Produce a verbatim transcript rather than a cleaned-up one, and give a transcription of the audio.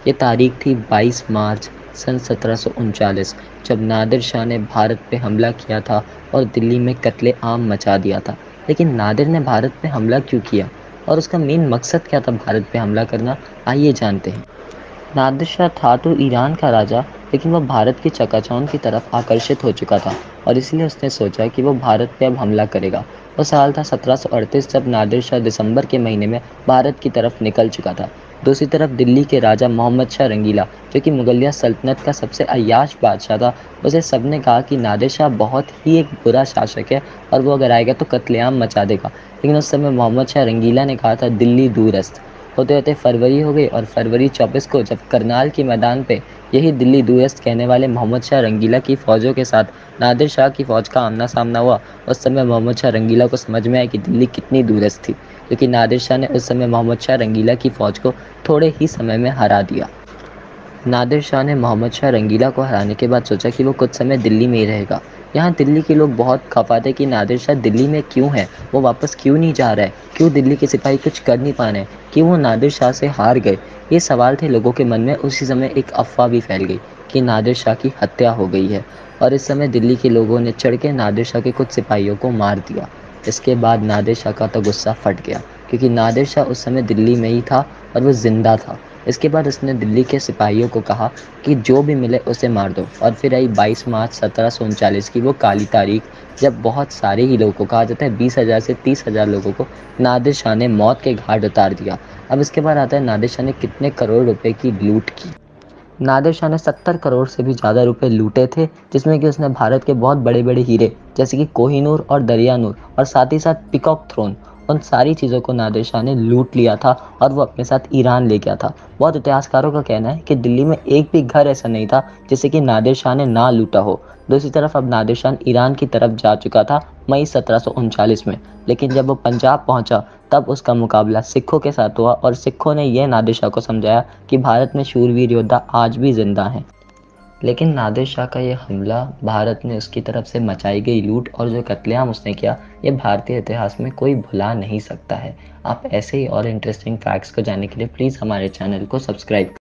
ये तारीख थी बाईस मार्च सन सत्रह सौ उनचालीस, जब नादिर शाह ने भारत पे हमला किया था और दिल्ली में कत्ले-आम मचा दिया था। लेकिन नादिर ने भारत पे हमला क्यों किया और उसका मेन मकसद क्या था भारत पे हमला करना? आइए जानते हैं। नादिर शाह था तो ईरान का राजा, लेकिन वह भारत की चकाचौंध की तरफ आकर्षित हो चुका था और इसलिए उसने सोचा कि वो भारत पे अब हमला करेगा। वो साल था सत्रह सौ अड़तीस, जब नादिर शाह दिसंबर के महीने में भारत की तरफ निकल चुका था। दूसरी तरफ दिल्ली के राजा मोहम्मद शाह रंगीला, जो कि मुगलिया सल्तनत का सबसे अय्याश बादशाह था, उसे सबने कहा कि नादिर शाह बहुत ही एक बुरा शासक है और वो अगर आएगा तो कत्लेआम मचा देगा। लेकिन उस समय मोहम्मद शाह रंगीला ने कहा था दिल्ली दूरस्थ। होते होते फरवरी हो गई और फरवरी चौबीस को जब करनाल के मैदान पे यही दिल्ली दूरस्थ कहने वाले मोहम्मद शाह रंगीला की फौजों के साथ नादिर शाह की फौज का आमना सामना हुआ। उस समय मोहम्मद शाह रंगीला को समझ में आया कि दिल्ली कितनी दूरस्थ थी, क्योंकि नादिर शाह ने उस समय मोहम्मद शाह रंगीला की फौज को थोड़े ही समय में हरा दिया। नादिर शाह ने मोहम्मद शाह रंगीला को हराने के बाद सोचा कि वो कुछ समय दिल्ली में ही रहेगा। यहाँ दिल्ली के लोग बहुत खफा थे कि नादिर शाह दिल्ली में क्यों है, वो वापस क्यों नहीं जा रहा है, क्यों दिल्ली के सिपाही कुछ कर नहीं पा रहे हैं, क्यों वो नादिर शाह से हार गए। ये सवाल थे लोगों के मन में। उसी समय एक अफवाह भी फैल गई कि नादिर शाह की हत्या हो गई है और इस समय दिल्ली के लोगों ने चढ़ के नादिर शाह के कुछ सिपाहियों को मार दिया। इसके बाद नादिर शाह का तो गुस्सा फट गया, क्योंकि नादिर शाह उस समय दिल्ली में ही था और वो जिंदा था। इसके बाद उसने दिल्ली के सिपाहियों को कहा कि जो भी मिले उसे मार दो। और फिर आई बाईस मार्च सत्रह सौ उनचालीस की वो काली तारीख, जब बहुत सारे ही लोगों को, कहा जाता है बीस हज़ार से तीस हज़ार लोगों को, नादिर शाह ने मौत के घाट उतार दिया। अब इसके बाद आता है नादिर शाह ने कितने करोड़ रुपए की लूट की। नादिर शाह ने सत्तर करोड़ से भी ज़्यादा रुपए लूटे थे, जिसमें कि उसने भारत के बहुत बड़े-बड़े हीरे जैसे कि कोहिनूर और दरियानूर और साथ ही साथ पीकॉक थ्रोन, उन सारी चीज़ों को नादिर शाह ने लूट लिया था और वो अपने साथ ईरान ले गया था। बहुत इतिहासकारों का कहना है कि दिल्ली में एक भी घर ऐसा नहीं था जिसे कि नादिर शाह ने ना लूटा हो। दूसरी तरफ अब नादिर शाह ईरान की तरफ जा चुका था मई सत्रह सौ उनचालीस में, लेकिन जब वो पंजाब पहुंचा तब उसका मुकाबला सिखों के साथ हुआ और सिखों ने यह नादिर शाह को समझाया कि भारत में शूरवीर योद्धा आज भी जिंदा हैं। लेकिन नादिर शाह का ये हमला, भारत में उसकी तरफ से मचाई गई लूट और जो कत्लेआम उसने किया, ये भारतीय इतिहास में कोई भुला नहीं सकता है। आप ऐसे ही और इंटरेस्टिंग फैक्ट्स को जानने के लिए प्लीज़ हमारे चैनल को सब्सक्राइब